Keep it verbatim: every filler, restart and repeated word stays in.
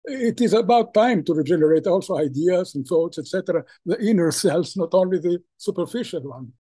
it is about time to regenerate also ideas and thoughts, et cetera, the inner selves, not only the superficial one.